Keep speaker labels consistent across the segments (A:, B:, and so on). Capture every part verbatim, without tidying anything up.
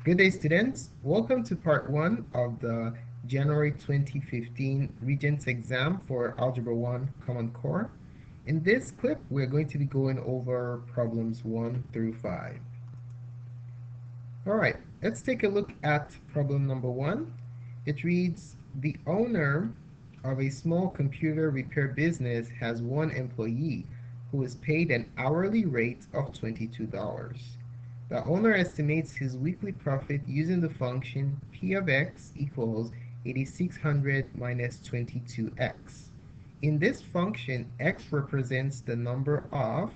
A: Good day, students. Welcome to part one of the January twenty fifteen Regents exam for Algebra one Common Core. In this clip, we're going to be going over problems one through five. All right, let's take a look at problem number one. It reads, the owner of a small computer repair business has one employee who is paid an hourly rate of twenty-two dollars. The owner estimates his weekly profit using the function p of x equals eighty-six hundred minus twenty-two x. In this function, x represents the number of,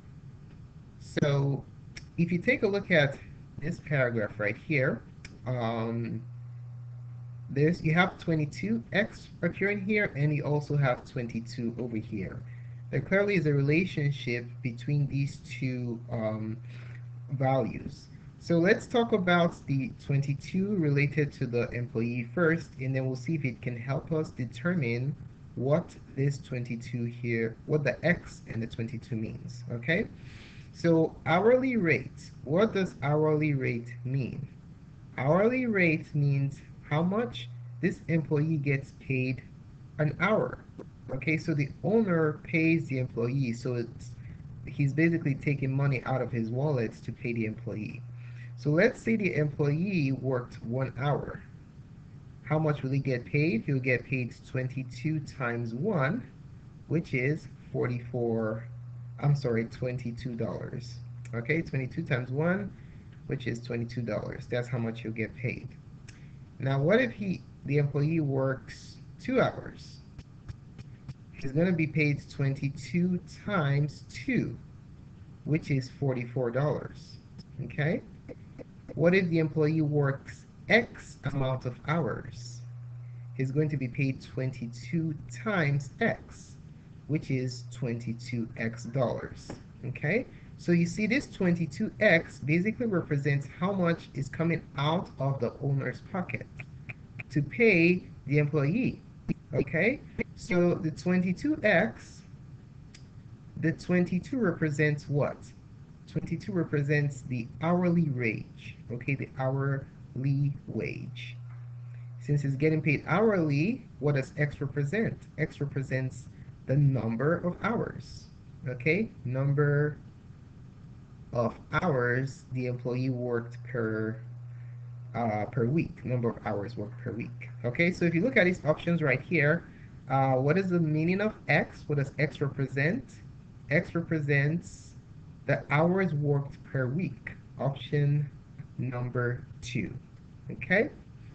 A: so if you take a look at this paragraph right here, um, there's, you have twenty-two x appearing here, and you also have twenty-two over here. There clearly is a relationship between these two um, values. So let's talk about the twenty-two related to the employee first, and then we'll see if it can help us determine what this twenty-two here, what the x and the twenty-two means, okay? So hourly rate, what does hourly rate mean? Hourly rate means how much this employee gets paid an hour. Okay, so the owner pays the employee, so it's he's basically taking money out of his wallet to pay the employee. So let's say the employee worked one hour. How much will he get paid? He'll get paid twenty-two times one, which is forty-four, I'm sorry, twenty-two dollars. Okay, twenty-two times one, which is twenty-two dollars. That's how much he'll get paid. Now, what if he, the employee works two hours? He's going to be paid twenty-two times two, which is forty-four dollars. Okay? What if the employee works X amount of hours? He's going to be paid twenty-two times X, which is twenty-two x dollars. Okay? So you see this twenty-two x basically represents how much is coming out of the owner's pocket to pay the employee. Okay? So the twenty-two x, the twenty-two represents what? twenty-two represents the hourly wage, okay, the hourly wage. Since it's getting paid hourly, what does x represent? X represents the number of hours, okay, number of hours the employee worked per uh, per week, number of hours worked per week. Okay, so if you look at these options right here, uh, what is the meaning of x? What does x represent? X represents the hours worked per week, option number two. Okay?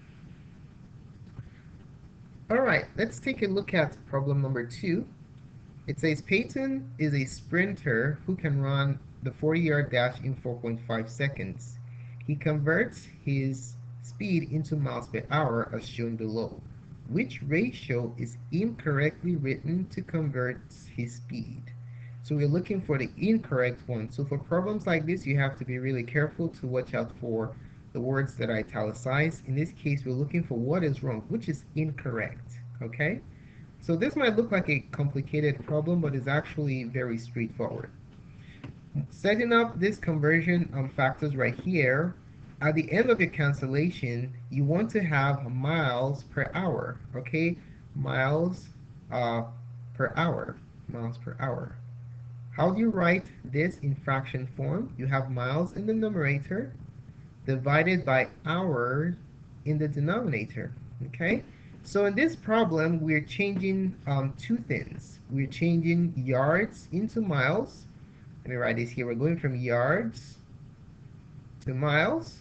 A: All right, let's take a look at problem number two. It says Peyton is a sprinter who can run the forty-yard dash in four point five seconds. He converts his speed into miles per hour as shown below. Which ratio is incorrectly written to convert his speed? So we're looking for the incorrect one. So for problems like this, you have to be really careful to watch out for the words that are italicized. In this case, we're looking for what is wrong, which is incorrect, okay? So this might look like a complicated problem, but it's actually very straightforward. Setting up this conversion um, factors right here, at the end of your cancellation, you want to have miles per hour, okay? Miles uh, per hour, miles per hour. How do you write this in fraction form? You have miles in the numerator divided by hours in the denominator, okay? So in this problem, we're changing um, two things. We're changing yards into miles. Let me write this here. We're going from yards to miles.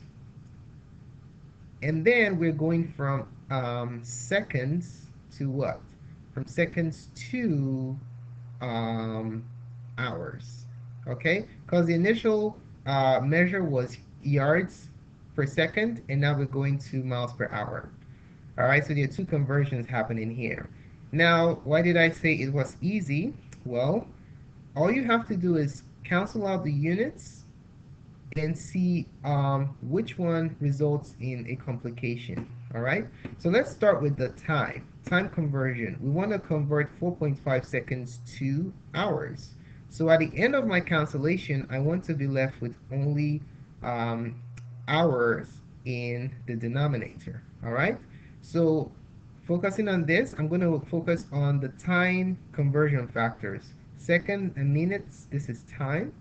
A: And then we're going from um, seconds to what? From seconds to um, hours, okay? Because the initial uh, measure was yards per second, and now we're going to miles per hour. All right, so there are two conversions happening here. Now, why did I say it was easy? Well, all you have to do is cancel out the units and see um, which one results in a complication. All right, so let's start with the time. Time conversion. We want to convert four point five seconds to hours. So at the end of my cancellation, I want to be left with only um, hours in the denominator. All right, so focusing on this, I'm going to focus on the time conversion factors. Second and minutes, this is time,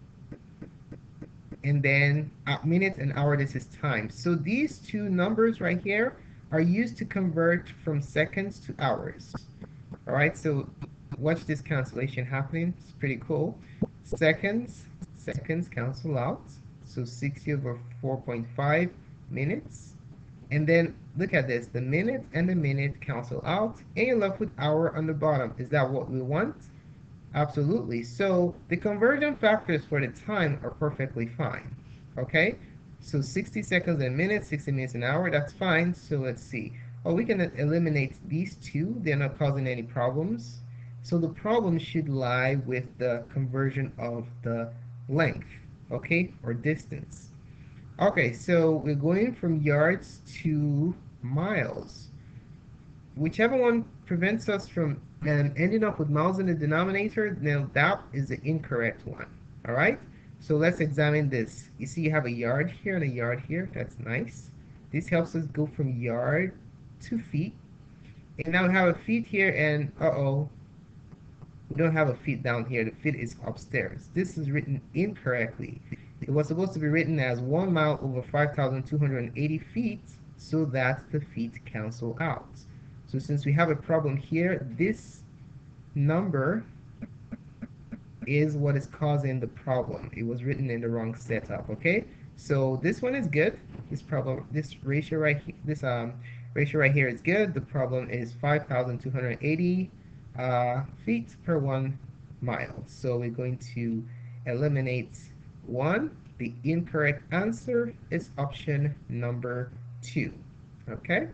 A: and then uh, minutes and hour, this is time. So these two numbers right here are used to convert from seconds to hours. All right, so watch this cancellation happening. It's pretty cool. Seconds, seconds cancel out. So sixty over four point five minutes. And then look at this. The minute and the minute cancel out. And you're left with hour on the bottom. Is that what we want? Absolutely. So the conversion factors for the time are perfectly fine. Okay? So sixty seconds and minutes, sixty minutes an hour, that's fine. So let's see. Oh, we can eliminate these two. They're not causing any problems. So the problem should lie with the conversion of the length, okay, or distance. Okay, so we're going from yards to miles. Whichever one prevents us from um, ending up with miles in the denominator, now that is the incorrect one. All right, so let's examine this. You see you have a yard here and a yard here. That's nice. This helps us go from yard to feet. And now we have a feet here, and uh-oh, we don't have a feet down here. The feet is upstairs. This is written incorrectly. It was supposed to be written as one mile over five thousand two hundred eighty feet, so that the feet cancel out. So since we have a problem here, this number is what is causing the problem. It was written in the wrong setup, okay? So this one is good. This problem, this ratio right here, this um ratio right here is good. The problem is five thousand two hundred eighty uh, feet per one mile. So we're going to eliminate one. The incorrect answer is option number two. Okay?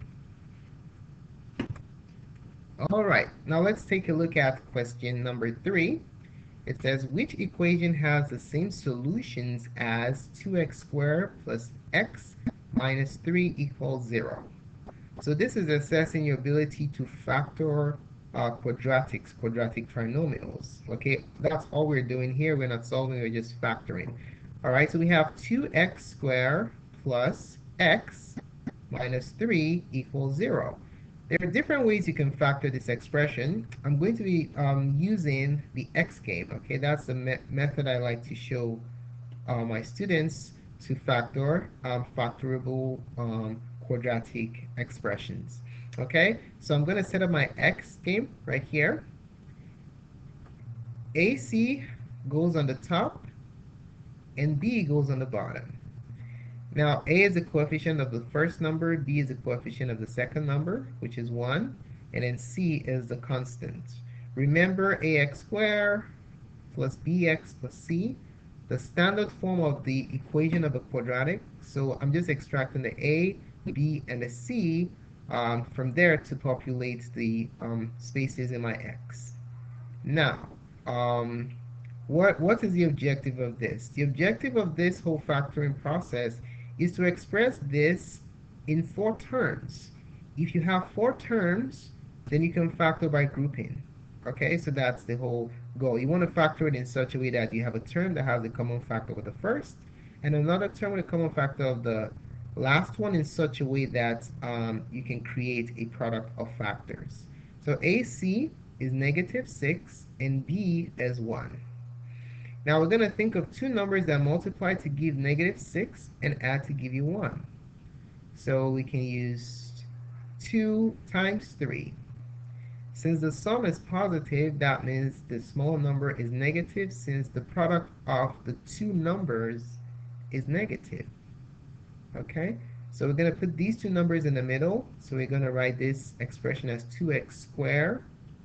A: All right, now let's take a look at question number three. It says, which equation has the same solutions as two x squared plus x minus three equals zero? So this is assessing your ability to factor uh, quadratics, quadratic trinomials. Okay, that's all we're doing here. We're not solving, we're just factoring. All right, so we have two x squared plus x minus three equals zero. There are different ways you can factor this expression. I'm going to be um, using the X game. Okay, that's the me method I like to show uh, my students to factor um, factorable um, quadratic expressions. Okay, so I'm going to set up my X game right here. A C goes on the top, and B goes on the bottom. Now, A is the coefficient of the first number, B is the coefficient of the second number, which is one, and then C is the constant. Remember, ax squared plus bx plus c, the standard form of the equation of a quadratic. So I'm just extracting the A, B, and the C um, from there to populate the um, spaces in my X. Now, um, what, what is the objective of this? The objective of this whole factoring process is to express this in four terms. If you have four terms, then you can factor by grouping. Okay, so that's the whole goal. You want to factor it in such a way that you have a term that has a common factor with the first, and another term with a common factor of the last one in such a way that um, you can create a product of factors. So A C is negative six, and B is one. Now we're going to think of two numbers that multiply to give negative six and add to give you one. So we can use two times three. Since the sum is positive, that means the small number is negative since the product of the two numbers is negative. Okay, so we're going to put these two numbers in the middle. So we're going to write this expression as two x squared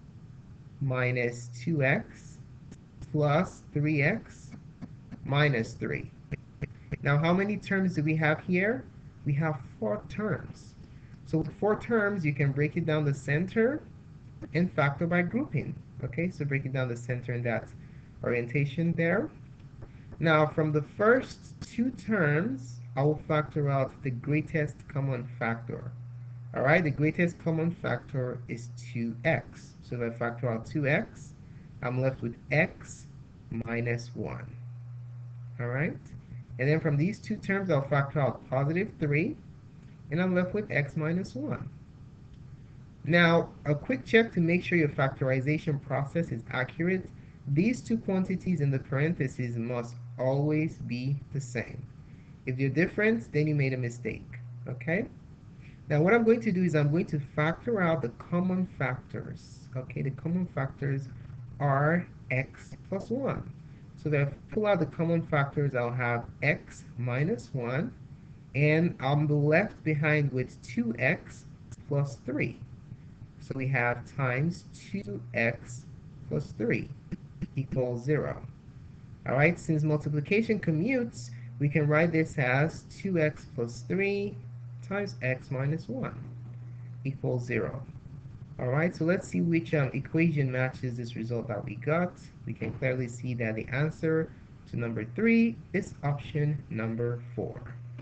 A: minus two x plus three x minus three. Now, how many terms do we have here? We have four terms. So with four terms, you can break it down the center and factor by grouping. Okay, so break it down the center in that orientation there. Now, from the first two terms, I will factor out the greatest common factor. All right, the greatest common factor is two x. So if I factor out two x, I'm left with x minus one. All right, And then from these two terms, I'll factor out positive three, and I'm left with x minus one. Now, a quick check to make sure your factorization process is accurate. These two quantities in the parentheses must always be the same. If they're different, then you made a mistake, okay? Now, what I'm going to do is I'm going to factor out the common factors, okay? The common factors are x plus one. So if I pull out the common factors, I'll have x minus one, and I'm left behind with two x plus three. So we have times two x plus three equals zero. All right, since multiplication commutes, we can write this as two x plus three times x minus one equals zero. All right, so let's see which um, equation matches this result that we got. We can clearly see that the answer to number three is option number four.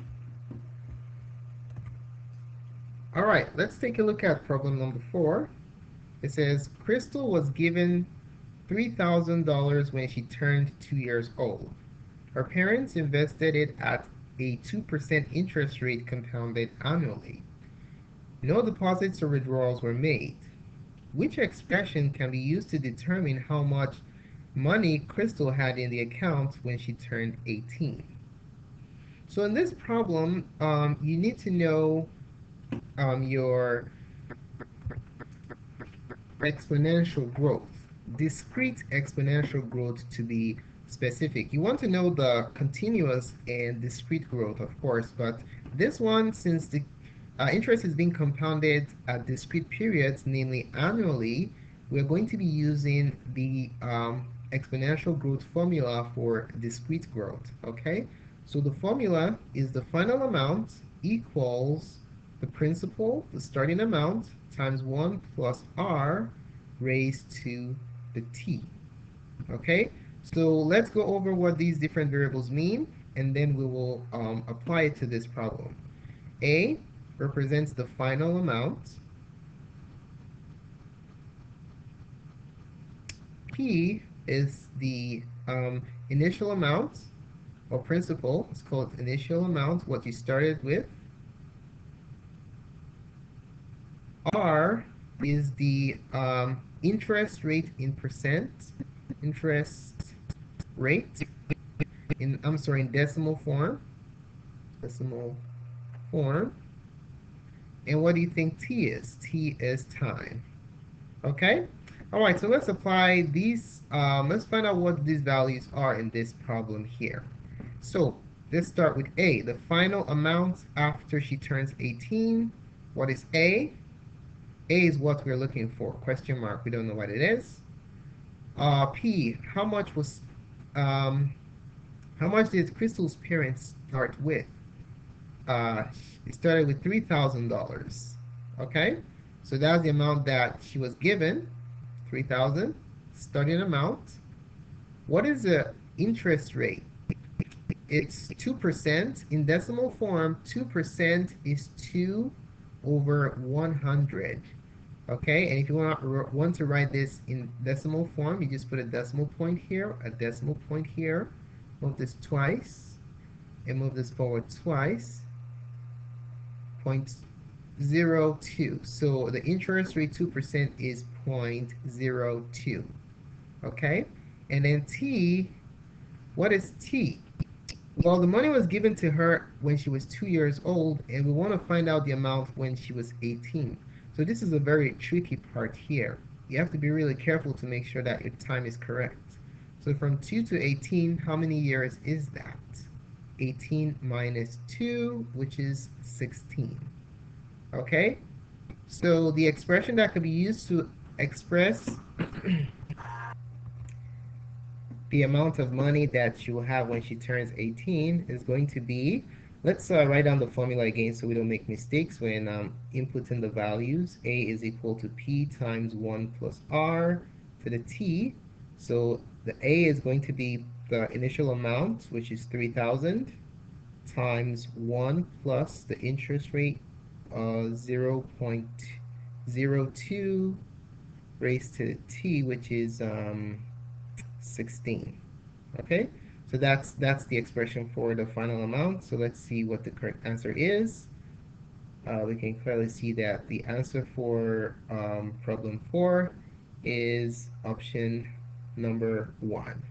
A: All right, let's take a look at problem number four. It says, Krystal was given three thousand dollars when she turned two years old. Her parents invested it at a two percent interest rate compounded annually. No deposits or withdrawals were made. Which expression can be used to determine how much money Krystal had in the account when she turned eighteen? So in this problem, um, you need to know um, your exponential growth, discrete exponential growth to be specific. You want to know the continuous and discrete growth, of course, but this one, since the uh, interest is being compounded at discrete periods, namely annually, we're going to be using the um, exponential growth formula for discrete growth, okay? So the formula is the final amount equals the principal, the starting amount, times one plus r raised to the t. Okay, so let's go over what these different variables mean, and then we will um, apply it to this problem. A represents the final amount. P is the um, initial amount or principal. It's called initial amount, what you started with. R is the um, interest rate in percent, interest rate in, I'm sorry, in decimal form, decimal form. And what do you think T is? T is time. Okay? All right, so let's apply these, um, let's find out what these values are in this problem here. So let's start with A, the final amount after she turns eighteen. What is A? A is what we're looking for, question mark, we don't know what it is. Uh, P, how much was, um, how much did Krystal's parents start with? Uh, it started with three thousand dollars, okay? So that's the amount that she was given, three thousand, starting amount. What is the interest rate? It's two percent. In decimal form, two percent is two over one hundred. Okay, and if you want, want to write this in decimal form, you just put a decimal point here, a decimal point here, move this twice, and move this forward twice, zero point zero two. So the interest rate two percent is zero point zero two. Okay, and then T, what is T? Well, the money was given to her when she was two years old, and we want to find out the amount when she was eighteen. So this is a very tricky part here. You have to be really careful to make sure that your time is correct. So from two to eighteen, how many years is that? eighteen minus two, which is sixteen. Okay? So the expression that could be used to express the amount of money that she will have when she turns eighteen is going to be, let's uh, write down the formula again so we don't make mistakes when um, inputting the values. A is equal to P times one plus R to the T. So the A is going to be the initial amount, which is three thousand, times one plus the interest rate, uh, zero point zero two raised to the T, which is um, sixteen. Okay, So that's that's the expression for the final amount. So let's see what the correct answer is. Uh, we can clearly see that the answer for um, problem four is option number one.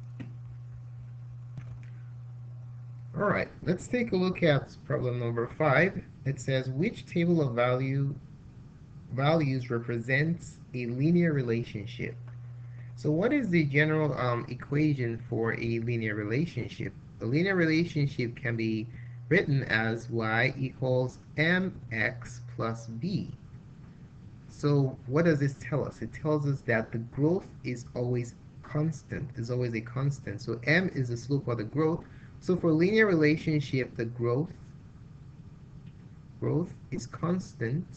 A: All right, let's take a look at problem number five. It says, which table of value values represents a linear relationship? So what is the general um, equation for a linear relationship? A linear relationship can be written as y equals mx plus b. So what does this tell us? It tells us that the growth is always constant, is always a constant. So m is the slope of the growth. So for linear relationship, the growth growth is constant,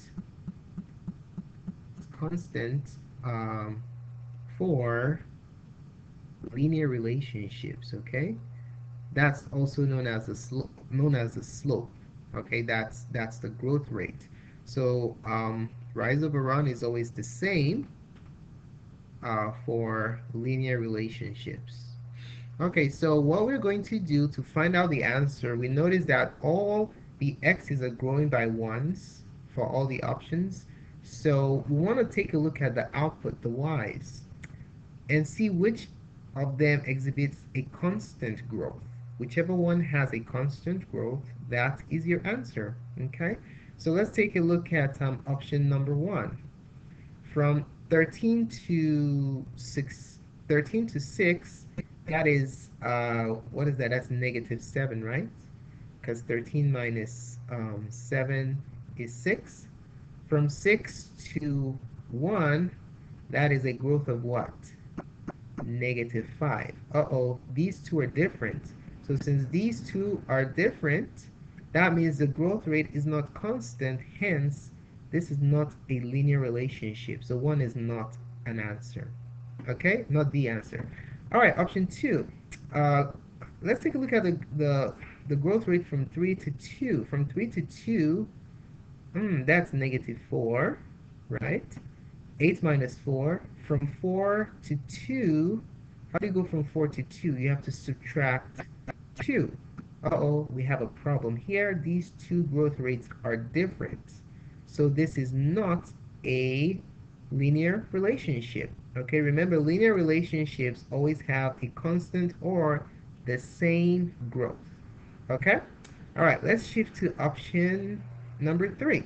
A: it's constant um, for linear relationships, okay? That's also known as the slope, known as the slope. Okay, that's that's the growth rate. So um, rise over run is always the same uh, for linear relationships. Okay, so what we're going to do to find out the answer, we notice that all the x's are growing by ones for all the options. So we want to take a look at the output, the y's, and see which of them exhibits a constant growth. Whichever one has a constant growth, that is your answer, okay? So let's take a look at um, option number one. From thirteen to six, thirteen to six, that is, uh, what is that? That's negative seven, right? Because thirteen minus um, seven is six. From six to one, that is a growth of what? Negative five. Uh-oh, these two are different. So since these two are different, that means the growth rate is not constant. Hence, this is not a linear relationship. So one is not an answer. Okay, not the answer. All right, option two. Uh, let's take a look at the, the, the growth rate from three to two. From three to two, mm, that's negative four, right? eight minus four. From four to two, how do you go from four to two? You have to subtract two. Uh-oh, we have a problem here. These two growth rates are different. So this is not a linear relationship. Okay, remember, linear relationships always have a constant or the same growth. Okay? All right, let's shift to option number three.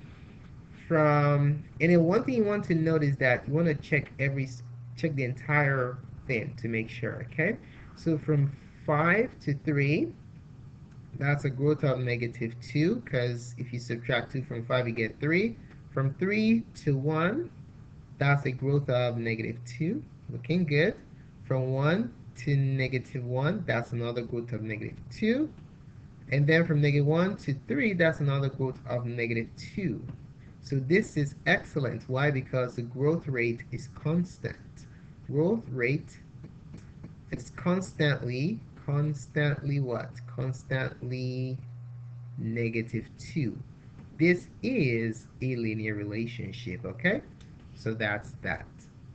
A: From, and then one thing you want to note is that you want to check every, check the entire thing to make sure, okay? So from five to three, that's a growth of negative two, because if you subtract two from five, you get three. From three to one, that's a growth of negative two, looking good. From one to negative one, that's another growth of negative two. And then from negative one to three, that's another growth of negative two. So this is excellent. Why? Because the growth rate is constant. Growth rate is constantly, constantly what? Constantly negative two. This is a linear relationship, okay? So that's that.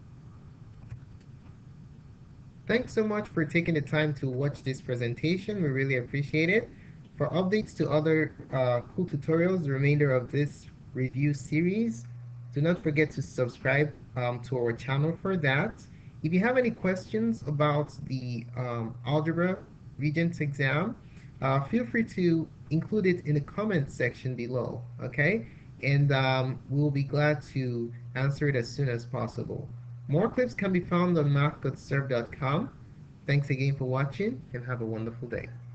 A: Thanks so much for taking the time to watch this presentation. We really appreciate it. For updates to other uh, cool tutorials, the remainder of this review series, do not forget to subscribe um, to our channel for that. If you have any questions about the um, Algebra Regents exam, uh, feel free to include it in the comment section below, okay? And um, we'll be glad to answer it as soon as possible. More clips can be found on math got served dot com. Thanks again for watching, and have a wonderful day.